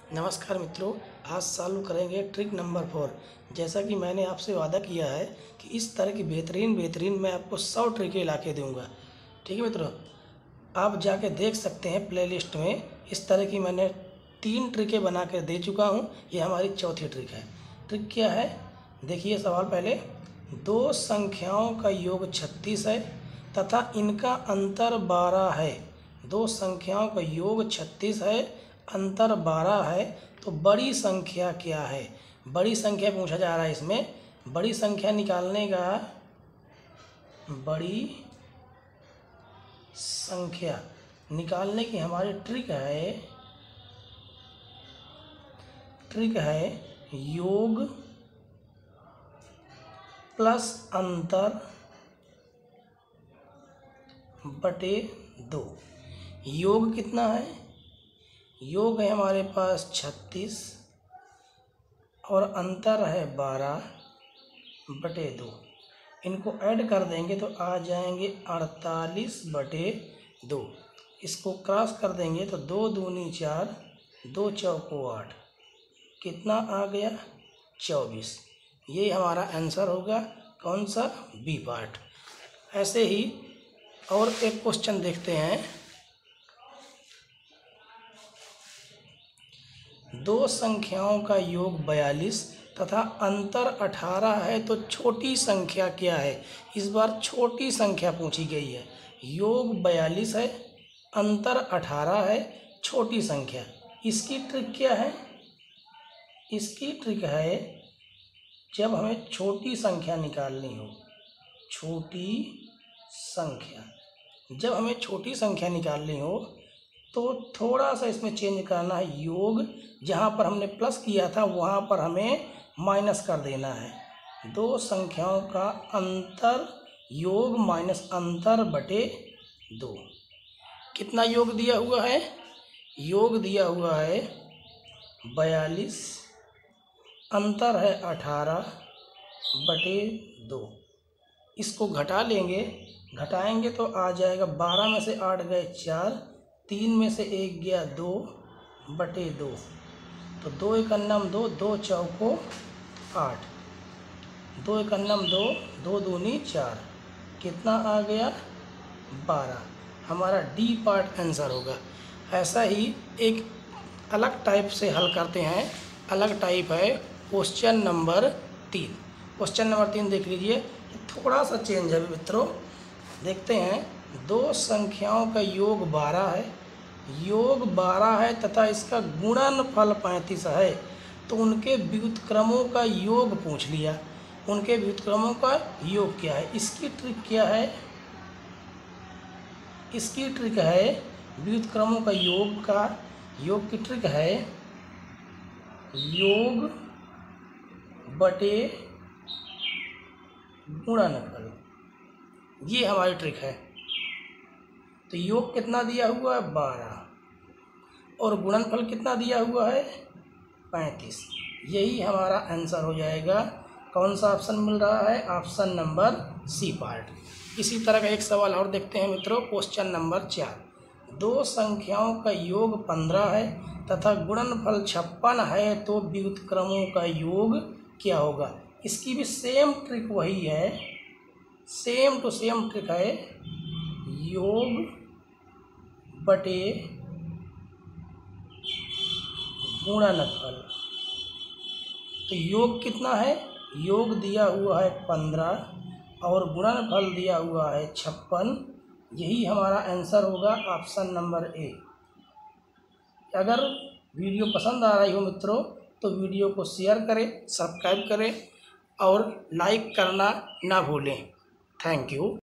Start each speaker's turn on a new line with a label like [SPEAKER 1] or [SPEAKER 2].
[SPEAKER 1] नमस्कार मित्रों, आज सॉल्व करेंगे ट्रिक नंबर 4। जैसा कि मैंने आपसे वादा किया है कि इस तरह की बेहतरीन मैं आपको 100 ट्रिकें ला के दूँगा। ठीक है मित्रों, आप जाके देख सकते हैं प्लेलिस्ट में। इस तरह की मैंने 3 ट्रिकें बना कर दे चुका हूँ। ये हमारी चौथी ट्रिक है। ट्रिक क्या है, देखिए सवाल पहले। दो संख्याओं का योग 36 है तथा इनका अंतर 12 है। दो संख्याओं का योग 36 है, अंतर 12 है, तो बड़ी संख्या क्या है? बड़ी संख्या पूछा जा रहा है। इसमें बड़ी संख्या निकालने का, बड़ी संख्या निकालने की हमारी ट्रिक है योग प्लस अंतर बटे 2। योग कितना है? योग है हमारे पास 36 और अंतर है 12 बटे 2। इनको ऐड कर देंगे तो आ जाएंगे 48 बटे 2। इसको क्रॉस कर देंगे तो 2 दूनी 4, 2 चौको 8, कितना आ गया? 24। ये हमारा आंसर होगा। कौन सा? B part. ऐसे ही और एक क्वेश्चन देखते हैं। दो संख्याओं का योग 42 तथा अंतर 18 है, तो छोटी संख्या क्या है? इस बार छोटी संख्या पूछी गई है। योग 42 है, अंतर 18 है, छोटी संख्या। इसकी ट्रिक क्या है? इसकी ट्रिक है, जब हमें छोटी संख्या निकालनी हो, जब हमें छोटी संख्या निकालनी हो तो थोड़ा सा इसमें चेंज करना है। योग जहाँ पर हमने प्लस किया था वहाँ पर हमें माइनस कर देना है। दो संख्याओं का अंतर, योग माइनस अंतर बटे 2। कितना योग दिया हुआ है? योग दिया हुआ है 42, अंतर है 18 बटे 2। इसको घटा लेंगे, घटाएंगे तो आ जाएगा 12 में से 8 गए 4, 3 में से 1 गया 2 बटे 2। तो 2 एकन्नम 2, 2 चौको 8, 2 एकन्नम 2, 2 दूनी 4, कितना आ गया? 12। हमारा डी पार्ट आंसर होगा। ऐसा ही एक अलग टाइप से हल करते हैं। अलग टाइप है क्वेश्चन नंबर 3। क्वेश्चन नंबर 3 देख लीजिए, थोड़ा सा चेंज है मित्रों। देखते हैं। दो संख्याओं का योग 12 है, योग 12 है तथा इसका गुणनफल 35 है, तो उनके व्युत्क्रमों का योग पूछ लिया। उनके व्युत्क्रमों का योग क्या है? इसकी ट्रिक क्या है? इसकी ट्रिक है व्युत्क्रमों का योग की ट्रिक है योग बटे गुणनफल। ये हमारी ट्रिक है। तो योग कितना दिया हुआ है? 12 और गुणनफल कितना दिया हुआ है? 35। यही हमारा आंसर हो जाएगा। कौन सा ऑप्शन मिल रहा है? Option number C part. इसी तरह का एक सवाल और देखते हैं मित्रों। Question number 4। दो संख्याओं का योग 15 है तथा गुणनफल 56 है, तो व्युत्क्रमों का योग क्या होगा? इसकी भी सेम ट्रिक वही है, सेम टू सेम ट्रिक है योग बटे गुणनफल। तो योग कितना है? योग दिया हुआ है 15 और गुणनफल दिया हुआ है 56। यही हमारा आंसर होगा, ऑप्शन नंबर ए। अगर वीडियो पसंद आ रही हो मित्रों तो वीडियो को शेयर करें, सब्सक्राइब करें और लाइक करना ना भूलें। Thank you.